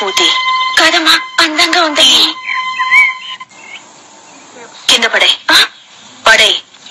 పూతి కాదమ్మా, అందంగా ఉంది. కింద పడే పడే.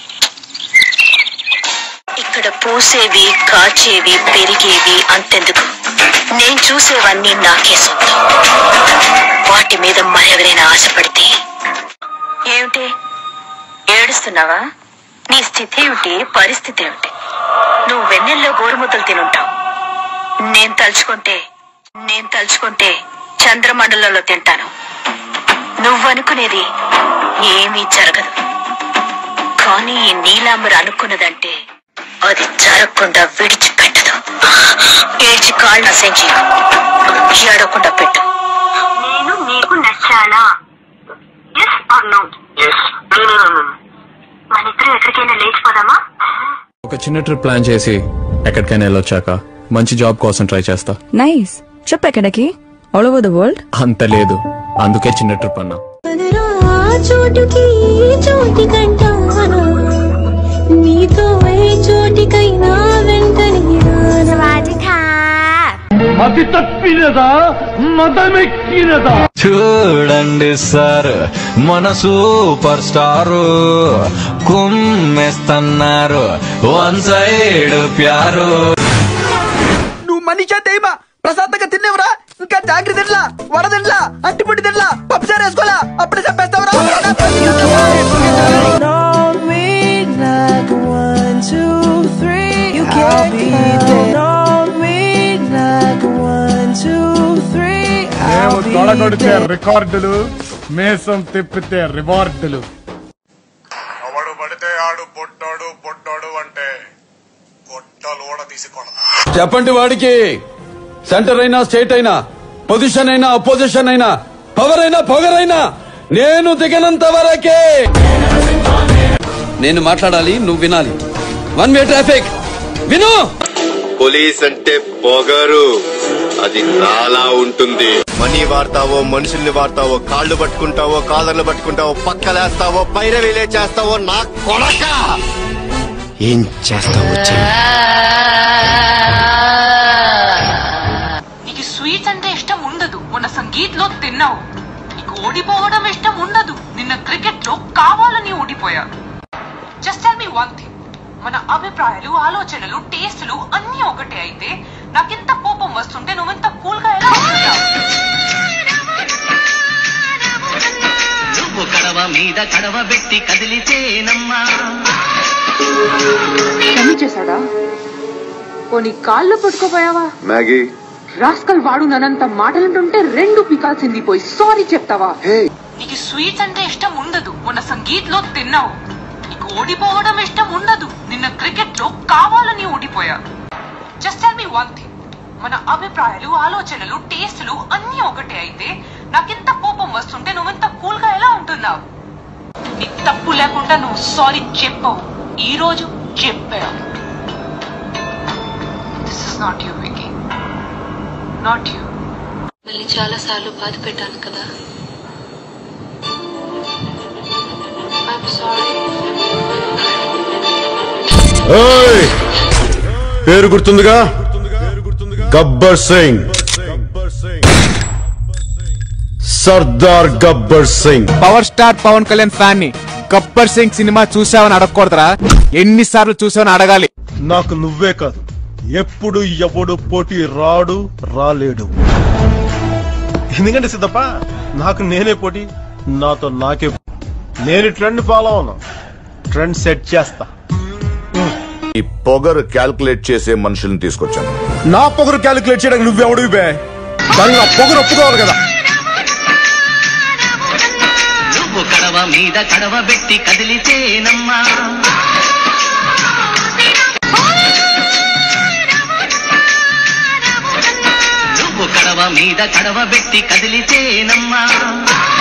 ఇక్కడ పూసేవి, కాచేవి, పెరిగేవి అంతెందుకు, నేను చూసేవన్నీ నాకే సొంతం. వాటి మీద మరెవరైనా ఆశపడితే. ఏమిటి ఏడుస్తున్నావా? నీ స్థితి ఏమిటి, పరిస్థితి ఏమిటి? నువ్వు వెన్నెల్లో గోరుముద్దలు తినుంటావు. నేను తలుచుకుంటే చంద్రమండలంలో తింటాను. నువ్వనుకునేది ఏమీ జరగదు. కానీ ఈ నీలాంబర అనుకున్నదంటే అది జరగకుండా విడిచిపెట్టదు. ఏడ్చి కాళ్ళు నశించి ఏడకుండా పెట్టు. నేను నీకు నచ్చాలా? మనిద్దరం ఎక్కడికైనా లేచిపోదామా? ఒక చిన్న ట్రిప్ ప్లాన్ చేసి ఎక్కడికైనా వెళ్ళొచ్చాక మంచి జాబ్ కోసం ట్రై చేస్తా. నైస్. ట్రిప్ ఎక్కడికి? All over the world? అంత లేదు, అందుకే చిన్న ట్రిప్ అన్నా. చోటుకి చోటి కంటాను, నీతో ఏ చోటికైనా వెంటనే. మతి తప్పినదా, మదమెక్కినదా? చూడండి సార్, మన సూపర్ స్టారు కుమ్మేస్తున్నారు, వన్ సైడ్ ప్యారు. నువ్వు మనిషా దైవా? ప్రశాంతంగా తినేవరా? ఇంకా జాగ్రత్త తినలా, వడదిండ్లా, అంటిపుట్టి తినలా, పప్పుసారి వేసుకోవాలా, అప్పుడే చెప్పేస్తావరా? తొడగొడితే రికార్డులు, మేసం తిప్పితే రివార్డులు. ఎవడు పడితే ఆడు బొడ్డోడు బొడ్డోడు అంటే గొడ్డలు కూడా తీసుకోవడం. చెప్పండి వాడికి, సెంటర్ అయినా స్టేట్ అయినా, పొజిషన్ అయినా అపోజిషన్ అయినా, పవర్ అయినా పొగరైనా, నేను దిగనంత వరకే. నేను మాట్లాడాలి, నువ్వు వినాలి. వన్ వే ట్రాఫిక్, విను. పోలీస్ అంటే పొగరు, అది చాలా ఉంటుంది. మనీ వాడతావో, మనుషుల్ని వాడతావో, కాళ్ళు పట్టుకుంటావో, కాలర్లు పట్టుకుంటావో, పక్కలేస్తావో, పైరవీలే చేస్తావో, నా కొడక ఏం చేస్తావో. నీకు స్వీట్స్ అంటే ఇష్టం ఉండదు, మొన్న సంగీత్ లో తిన్నావు. నీకు ఓడిపోవడం ఇష్టం ఉండదు, నిన్న క్రికెట్ లో కావాలని ఓడిపోయా. Just tell me one thing, మన అభిప్రాయాలు, ఆలోచనలు, టేస్టులు అన్ని ఒకటే అయితే నాకింత కోపం వస్తుంటే నువ్వెంత కూల్ గా ఎలా ఉంటున్నావు? నువ్వు కడవ మీద కడవ పెట్టి కదిలితేనమ్మా. చేశాడా? పోనీ కాళ్ళు పట్టుకోపోయావా? మ్యాగీ రాస్కల్ వాడు నన్నంత మాటలంటుంటే రెండు పీకాల్సింది పోయి సారీ చెప్తావా? నీకు స్వీట్స్ అంటే ఇష్టం ఉండదు, మొన్న సంగీత్ లో తిన్నావు. నీకు ఓడిపోవడం ఇష్టం ఉండదు, నిన్న క్రికెట్ లో కావాలని ఓడిపోయా. Just tell me one thing, మన అభిప్రాయాలు, ఆలోచనలు, టేస్టులు అన్ని ఒకటే అయితే నాకింత కోపం వస్తుంటే నువ్వెంత కూల్ గా ఎలా ఉంటున్నావు? నీ తప్పు లేకుండా నువ్వు సారీ చెప్పవు, ఈ రోజు చెప్పావు. This is not you Vicky, not you. మళ్ళీ చాలా సార్లు బాధ పెట్టాను కదా, ఐఎమ్ సారీ. పేరు గుర్తుందిగా, Gabbar Singh, Sardar Gabbar Singh. Power star Pawan Kalyan fan ని గబ్బర్ సింగ్ సినిమా చూసావని అడగకూడదురా, ఎన్నిసార్లు చూసావని అడగాలి. నాకు నువ్వే కాదు, ఎప్పుడు ఎవడు పోటీ రాడు, రాలేడు. ఎందుకంటే సిద్ధప్ప, నాకు నేనే పోటీ, నాతో నాకే. నేను ట్రెండ్ ఫాలో అవును, ట్రెండ్ సెట్ చేస్తా. ఈ పొగరు క్యాల్కులేట్ చేసే మనుషుల్ని తీసుకొచ్చాను. నా పొగరు క్యాలిక్యులేట్ చేయడానికి నువ్వెవడు బే? దాన్ని నా పొగరు ఒప్పుకోవాలి కదా. నువ్వు కడవ మీద కడవ పెట్టి కదిలితేనమ్మా. నువ్వు కడవ మీద కడవ పెట్టి కదిలితేనమ్మా.